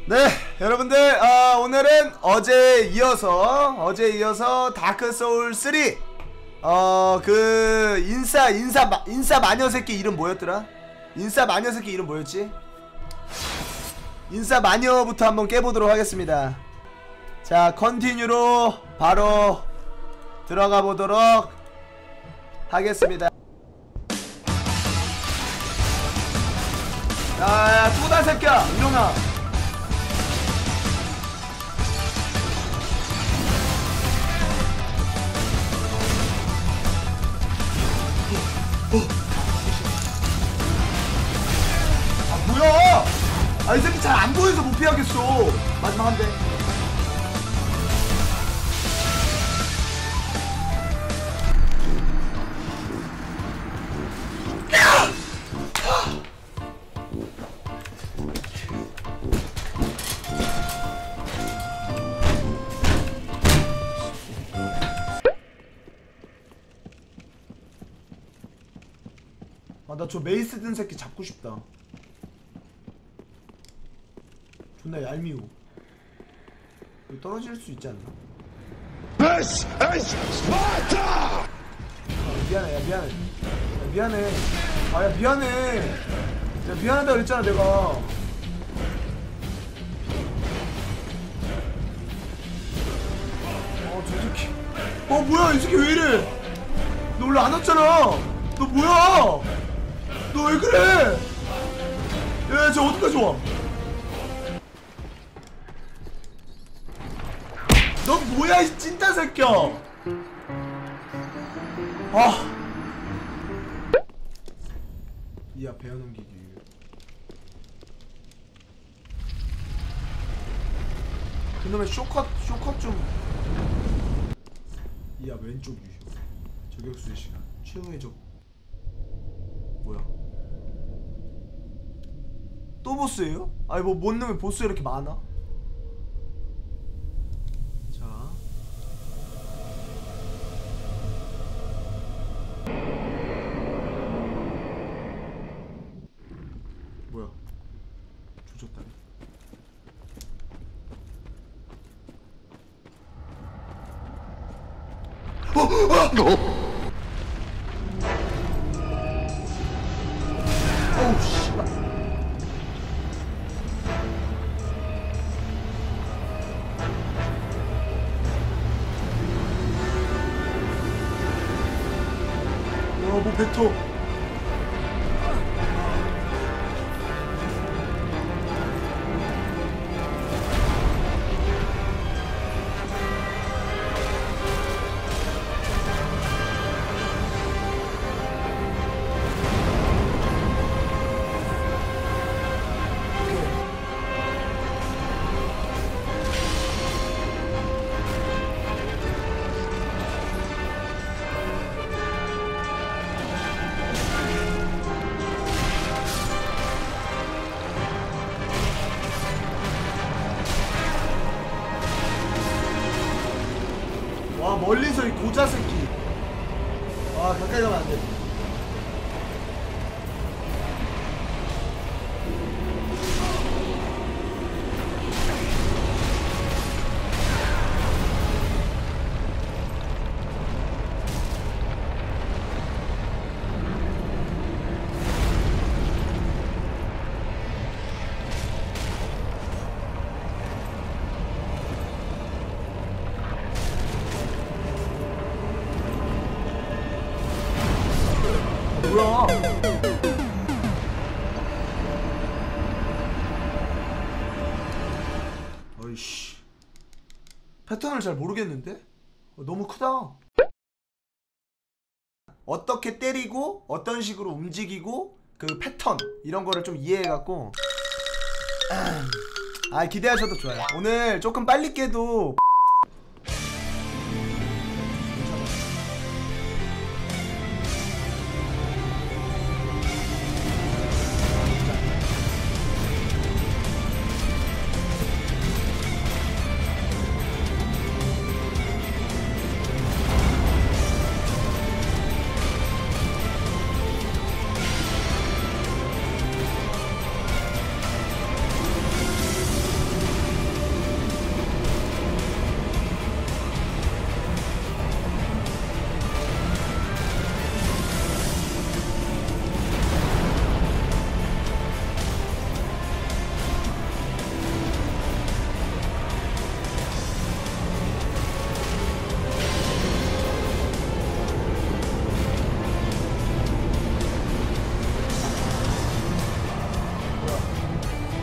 네, 여러분들, 오늘은 어제에 이어서 다크 소울 3 그 인싸 마녀 새끼 이름 뭐였더라? 인싸 마녀 새끼 이름 뭐였지? 인싸 마녀부터 한번 깨보도록 하겠습니다. 자, 컨티뉴로 바로 들어가 보도록 하겠습니다. 야, 뚜다 새끼야, 일어나. 아, 뭐야? 아, 이 새끼 잘 안 보여서 못 피하겠어. 마지막 한 대. 아, 나 저 메이스 든 새끼 잡고 싶다. 존나 얄미워. 여기 떨어질 수 있지 않나? This is Sparta! 미안해, 야, 미안해. 야, 미안해. 아, 야, 미안해. 야, 미안하다 그랬잖아, 내가. 저 새끼. 뭐야, 이 새끼 왜 이래? 너 원래 안 왔잖아. 너 뭐야? 너 왜 그래? 야, 저 어디까지 와? 너 뭐야, 이 찐따 새끼야. 이야, 배어 넘기기. 그놈의 쇼컷 좀. 이야, 왼쪽 유효. 저격수의 시간. 최후의 적. 뭐야? 또 보스예요? 아니, 뭐 뭔 놈의 보스가 이렇게 많아? 자, 뭐야? 조졌다네. 어우, 씨발. 뭐 뱉어. 와, 멀리서 이 고자 새끼. 와, 가까이 가면 안 돼. 뭐야? 어이씨, 패턴을 잘 모르겠는데? 너무 크다. 어떻게 때리고 어떤 식으로 움직이고 그 패턴 이런 거를 좀 이해해갖고 기대하셔도 좋아요. 오늘 조금 빨리 깨도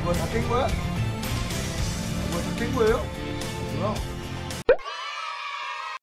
뭐야 다 깬 거야? 뭐야 다 깬 거예요? 뭐야?